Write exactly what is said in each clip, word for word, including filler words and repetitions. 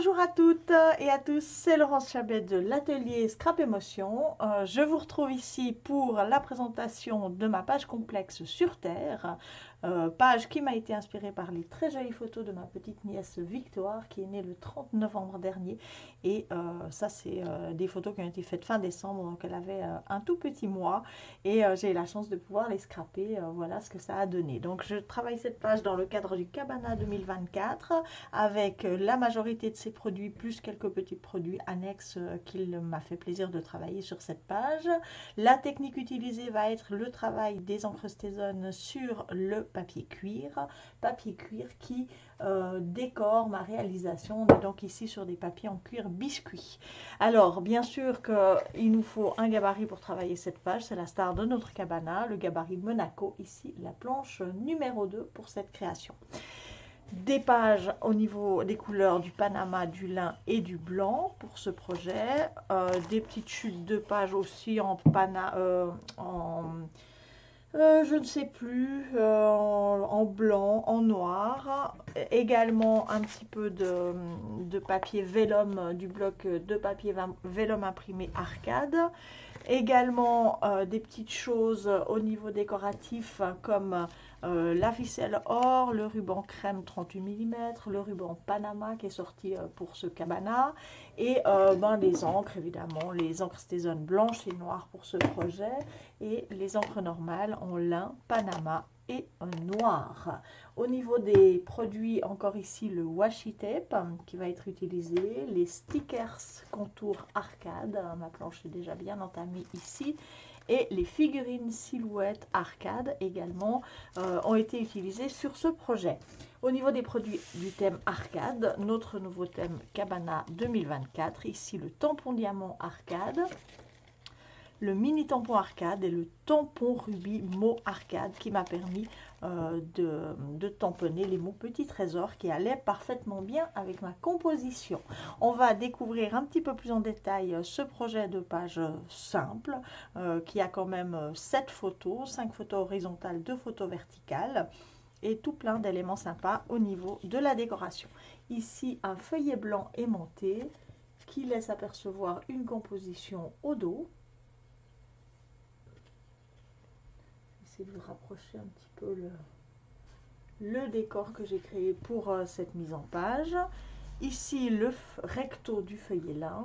Bonjour à toutes et à tous, c'est Laurence Chabet de l'atelier Scrap Émotion. Euh, je vous retrouve ici pour la présentation de ma page complexe sur Terre, euh, page qui m'a été inspirée par les très jolies photos de ma petite nièce Victoire qui est née le trente novembre dernier. Et euh, ça, c'est euh, des photos qui ont été faites fin décembre, donc elle avait euh, un tout petit mois et euh, j'ai eu la chance de pouvoir les scraper. Euh, voilà ce que ça a donné. Donc je travaille cette page dans le cadre du Cabana deux mille vingt-quatre avec la majorité de ces produits plus quelques petits produits annexes qu'il m'a fait plaisir de travailler sur cette page. La technique utilisée va être le travail des encres Stézone sur le papier cuir, papier cuir qui euh, décore ma réalisation. On est donc ici sur des papiers en cuir biscuit. Alors bien sûr qu'il nous faut un gabarit pour travailler cette page, c'est la star de notre cabana, le gabarit Monaco, ici la planche numéro deux pour cette création. Des pages au niveau des couleurs du Panama, du lin et du blanc pour ce projet. Euh, des petites chutes de pages aussi en pana, euh, en euh, je ne sais plus, euh, en, en blanc, en noir. Également un petit peu de, de papier vélum, du bloc de papier vélum imprimé Arcade. Également euh, des petites choses au niveau décoratif comme euh, la ficelle or, le ruban crème trente-huit millimètres, le ruban Panama qui est sorti euh, pour ce cabana et euh, ben, les encres évidemment, les encres Stézone blanches et noires pour ce projet et les encres normales en lin, Panama et noir. Au niveau des produits, encore ici le washi tape qui va être utilisé, les stickers contour arcade, ma planche est déjà bien entamée ici, et les figurines silhouettes arcade également euh, ont été utilisées sur ce projet. Au niveau des produits du thème arcade, notre nouveau thème Cabana deux mille vingt-quatre, ici le tampon diamant arcade, le mini tampon arcade et le tampon rubis mot arcade qui m'a permis euh, de, de tamponner les mots petit trésor qui allaient parfaitement bien avec ma composition. On va découvrir un petit peu plus en détail ce projet de page simple euh, qui a quand même sept photos, cinq photos horizontales, deux photos verticales et tout plein d'éléments sympas au niveau de la décoration. Ici un feuillet blanc aimanté qui laisse apercevoir une composition au dos. De vous rapprocher un petit peu le, le décor que j'ai créé pour euh, cette mise en page. Ici le recto du feuillet lin,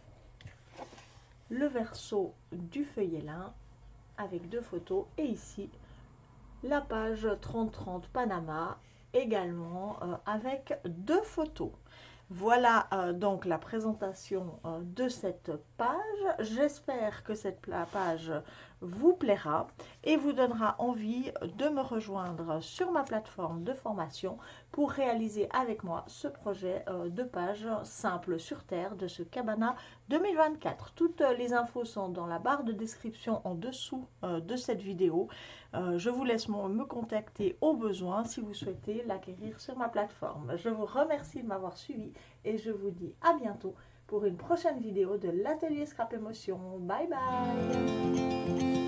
le verso du feuillet lin avec deux photos et ici la page trente trente Panama également euh, avec deux photos. Voilà euh, donc la présentation euh, de cette page. J'espère que cette page vous plaira et vous donnera envie de me rejoindre sur ma plateforme de formation pour réaliser avec moi ce projet euh, de page simple sur Terre de ce Cabana deux mille vingt-quatre. Toutes les infos sont dans la barre de description en dessous euh, de cette vidéo. Euh, je vous laisse me contacter au besoin si vous souhaitez l'acquérir sur ma plateforme. Je vous remercie de m'avoir suivi et je vous dis à bientôt pour une prochaine vidéo de l'atelier Scrap Émotion. Bye bye!